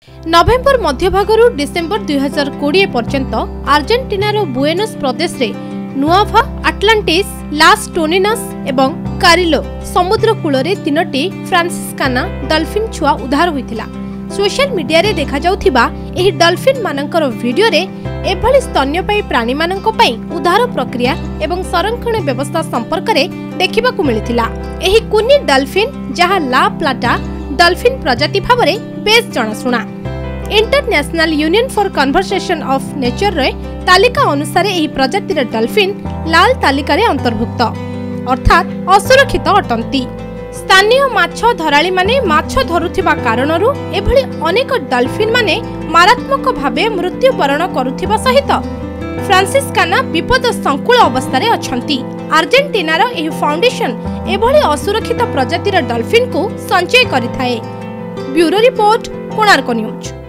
नवेम्बर मध्यभागरू December 2020 पर्यंत आर्जेंटिनार Buenos प्रदेश रे नुआभा, Atlantis, लास टोनिनस एवं कारिलो समुद्र कूल तीनोटी फ्रांसिस्काना डॉल्फिन छुआ उद्धार होइथिला। सोशल मीडिया रे देखा जाउथिबा एही डॉल्फिन मानकर वीडियो रे एभली स्तन्यपायी प्राणी मानक पई उद्धार प्रक्रिया एवं संरक्षण व्यवस्था संपर्क रे देखिबाकू मिलिथिला। एही कुनी डॉल्फिन जहा ला प्लाटा डॉल्फिन प्रजाति भावरे बेस जणाशुना। International Union for Conservation of Nature रे तालिका अनुसार एही प्रजातिर डॉल्फिन लाल तालिका रे अंतर्भुक्त अर्थात असुरक्षित अटंती। स्थानीय माछ धराली माने माछ धरुथिबा कारणरू एभली अनेक डॉल्फिन माने मारात्मक भावे मृत्युवरण करुथिबा सहित फ्रांसिस्काना विपद संकुल अवस्था रे अछंती। आर्जेंटिनार एही फाउंडेशन एभली असुरक्षित प्रजातिर डॉल्फिन को संचय करिथाए। Bureau report, Konark news.